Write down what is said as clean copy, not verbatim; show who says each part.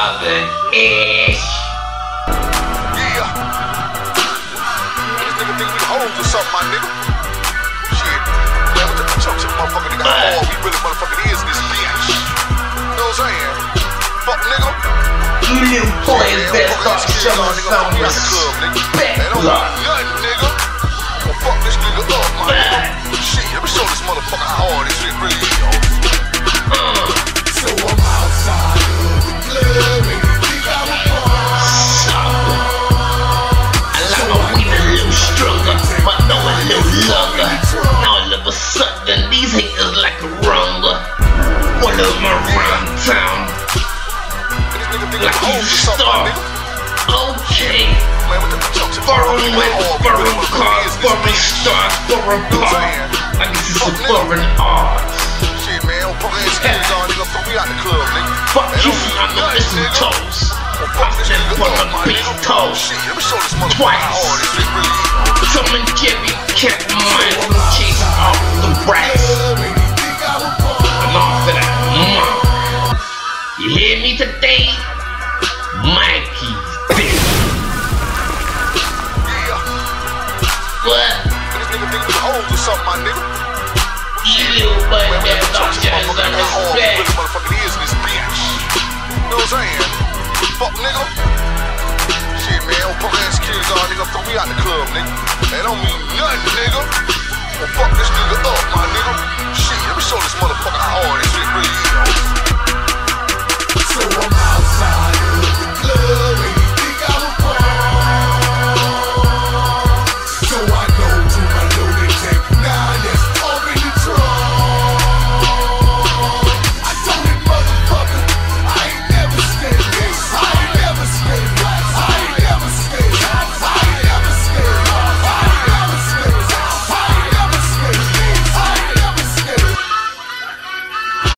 Speaker 1: Slugger-ish.
Speaker 2: Yeah. This nigga think we hoes or something, my nigga. Shit. Man, what the fuck some motherfucker nigga? How hard we really motherfucking is in this bitch. You know what I'm saying? Fuck nigga.
Speaker 1: You little boys better start showing some respect.
Speaker 2: They don't want nothing, nigga. Well, fuck this nigga up, my nigga. Shit, let me show this motherfucker how hard this shit really is, yo.
Speaker 3: So I'm outside of the club and we got a party.
Speaker 1: I like my weed a little stronger, but no a little longer. Now all of a sudden these haters like a rumble. One of them around town like he's a star. Okay. Foreign whip, foreign cars, foreign stars, foreign car. I guess it's a foreign art.
Speaker 2: Shit, man, don't put ass skills on, nigga. Fuck me out the club, nigga.
Speaker 1: Fuck kissing on the mistletoes. I said put on big toes. Twice. Tom and Jerry kept mine from chasing off the rats. I'm off of that. You hear me today? Mikey's bitch. What?
Speaker 2: This nigga think we hoes or something, my nigga.
Speaker 1: You little boy that don't just understand.
Speaker 2: Motherfucking is in this bitch. You know what I'm saying? Fuck nigga. Shit, man, don't put ass kids on, nigga. Fuck me out the club, nigga. That don't mean nothing, nigga. Well, fuck this nigga up, my nigga. Shit, let me show this motherfucker how hard this shit really is, yo.